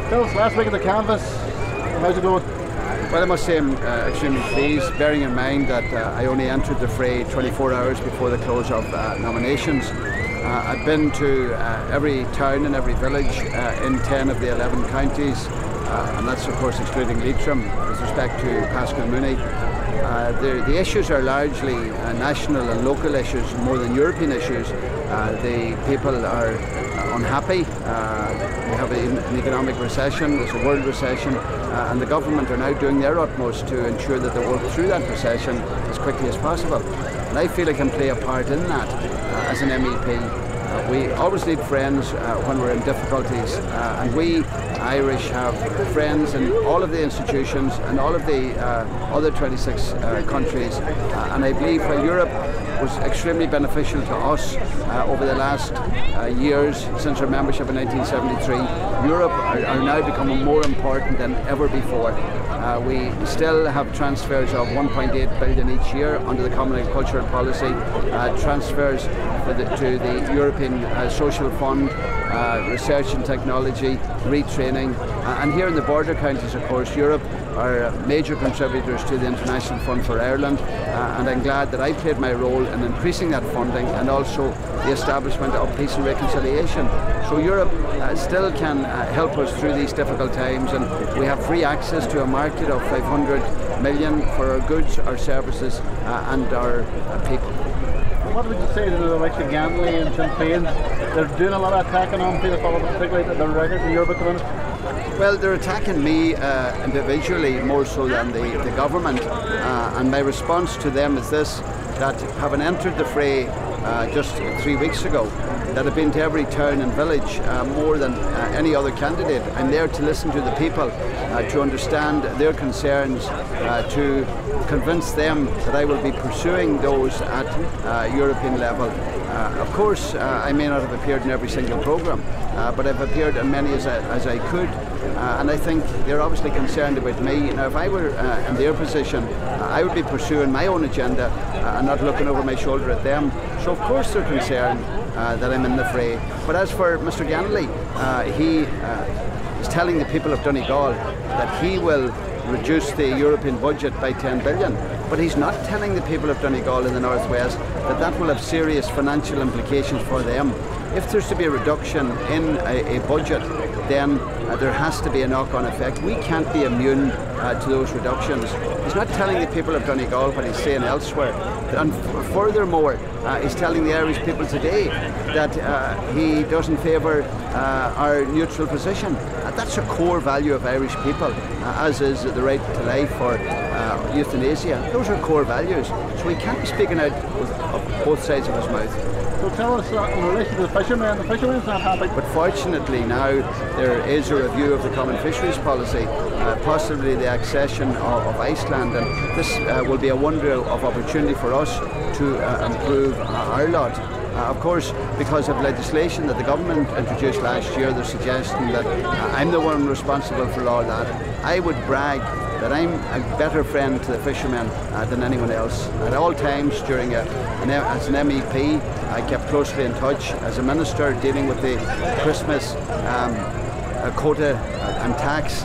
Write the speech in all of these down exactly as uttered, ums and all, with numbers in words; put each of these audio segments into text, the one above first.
Tell us, last week at the canvas, how's it going? Well, I must say I'm uh, extremely pleased, bearing in mind that uh, I only entered the fray twenty-four hours before the close of uh, nominations. Uh, I've been to uh, every town and every village uh, in ten of the eleven counties, uh, and that's of course excluding Leitrim with respect to Pascal Mooney. Uh, the, the issues are largely uh, national and local issues more than European issues. Uh, the people are uh, unhappy. Uh, we have a, an economic recession, there's a world recession, uh, and the government are now doing their utmost to ensure that they work through that recession as quickly as possible. And I feel I can play a part in that uh, as an M E P. Uh, we always need friends uh, when we're in difficulties, uh, and we Irish have friends in all of the institutions and all of the uh, other twenty-six uh, countries, uh, and I believe while Europe was extremely beneficial to us uh, over the last uh, years since our membership in nineteen seventy-three, Europe are, are now becoming more important than ever before. Uh, we still have transfers of one point eight billion each year under the Common Agricultural Policy, uh, transfers for the, to the European uh, Social Fund, uh, research and technology, retraining, uh, and here in the border counties, of course, Europe are major contributors to the International Fund for Ireland, uh, and I'm glad that I played my role in increasing that funding and also the establishment of peace and reconciliation. So Europe uh, still can uh, help us through these difficult times, and we have free access to a market of five hundred million for our goods, our services uh, and our uh, people. What would you say to the likes of Ganley and Sinn Féin? They're doing a lot of attacking on people, particularly that they're right in Europe at the minute. Well, they're attacking me uh, individually more so than the, the government, uh, and my response to them is this: that having entered the fray uh, just three weeks ago, that I've been to every town and village uh, more than uh, any other candidate. I'm there to listen to the people, uh, to understand their concerns, uh, to convince them that I will be pursuing those at uh, European level. Uh, of course, uh, I may not have appeared in every single programme, uh, but I've appeared in many as I, as I could, uh, and I think they're obviously concerned about me. Now, if I were uh, in their position, uh, I would be pursuing my own agenda uh, and not looking over my shoulder at them. So of course they're concerned uh, that I'm in the fray. But as for Mister Ganley, uh, he uh, is telling the people of Donegal that he will reduce the European budget by ten billion, but he's not telling the people of Donegal in the northwest that that will have serious financial implications for them. If there's to be a reduction in a, a budget, then uh, there has to be a knock-on effect. We can't be immune uh, to those reductions. He's not telling the people of Donegal what he's saying elsewhere. And furthermore, uh, he's telling the Irish people today that uh, he doesn't favour uh, our neutral position. Uh, that's a core value of Irish people, uh, as is the right to life or uh, euthanasia. Those are core values. So he can't be speaking out with, of both sides of his mouth. So tell us uh, in relation to the fishermen, the fishermen's not happy. But fortunately now there is a review of the common fisheries policy, uh, possibly the accession of, of Iceland, and this uh, will be a wonder of opportunity for us to uh, improve uh, our lot. Uh, of course, because of legislation that the government introduced last year, they're suggesting that uh, I'm the one responsible for all that. I would brag that I'm a better friend to the fishermen uh, than anyone else. At all times during a, an, as an M E P, I kept closely in touch. As a minister dealing with the Christmas um, uh, quota and tax,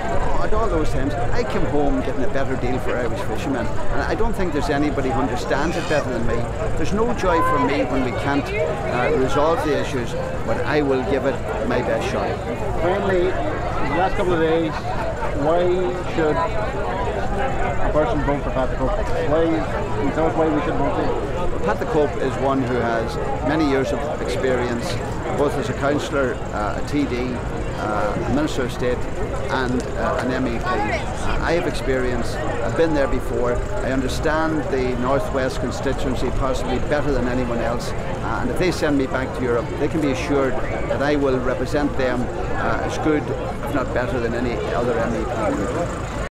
at all those times, I came home getting a better deal for Irish fishermen. And I don't think there's anybody who understands it better than me. There's no joy for me when we can't uh, resolve the issues, but I will give it my best shot. Finally, in the last couple of days, why should a person vote for Pat the Cope? Why, can you tell us why we should vote for him? Pat the Cope is one who has many years of experience, both as a councillor, uh, a T D, uh, a Minister of State and uh, an M E P. Uh, I have experience, I've been there before, I understand the Northwest constituency possibly better than anyone else, uh, and if they send me back to Europe, they can be assured that I will represent them uh, as good, if not better, than any other M E P.